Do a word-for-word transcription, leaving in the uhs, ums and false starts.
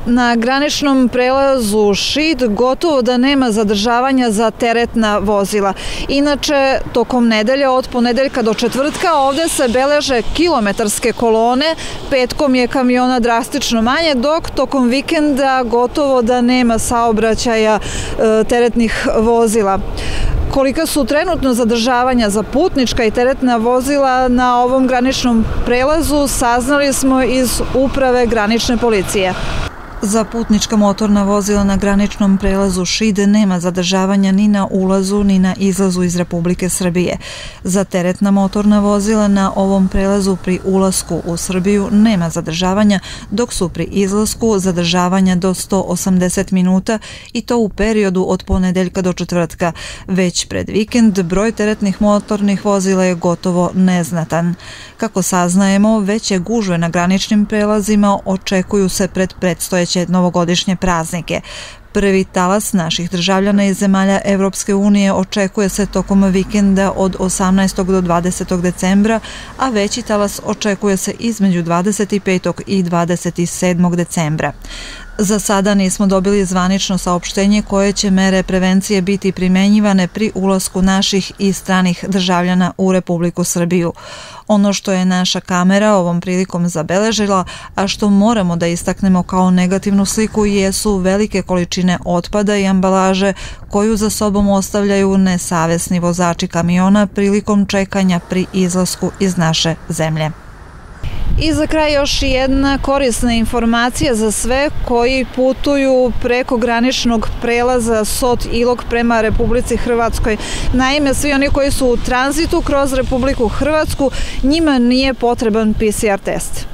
Na graničnom prelazu Šid gotovo da nema zadržavanja za teretna vozila. Inače, tokom nedelje od ponedeljka do četvrtka ovde se beleže kilometarske kolone, petkom je kamiona drastično manje, dok tokom vikenda gotovo da nema saobraćaja e, teretnih vozila. Kolika su trenutno zadržavanja za putnička i teretna vozila na ovom graničnom prelazu saznali smo iz Uprave granične policije. Za putnička motorna vozila na graničnom prelazu Šid nema zadržavanja ni na ulazu ni na izlazu iz Republike Srbije. Za teretna motorna vozila na ovom prelazu pri ulasku u Srbiju nema zadržavanja, dok su pri izlasku zadržavanja do sto osamdeset minuta i to u periodu od ponedeljka do četvrtka. Već pred vikend broj teretnih motornih vozila je gotovo neznatan. Kako saznajemo, veće gužve na graničnim prelazima očekuju se pred predstojeće novogodišnje praznike. Prvi talas naših državljana iz zemalja Evropske unije očekuje se tokom vikenda od osamnaestog do dvadesetog decembra, a veći talas očekuje se između dvadeset petog i dvadeset sedmog decembra. Za sada nismo dobili zvanično saopštenje koje će mere prevencije biti primenjivane pri ulasku naših i stranih državljana u Republiku Srbiju. Ono što je naša kamera ovom prilikom zabeležila, a što moramo da istaknemo kao negativnu sliku, jesu velike količine otpada i ambalaže koju za sobom ostavljaju nesavesni vozači kamiona prilikom čekanja pri izlasku iz naše zemlje. I za kraj još jedna korisna informacija za sve koji putuju preko graničnog prelaza Sot Ilok prema Republici Hrvatskoj. Naime, svi oni koji su u tranzitu kroz Republiku Hrvatsku, njima nije potreban P C R test.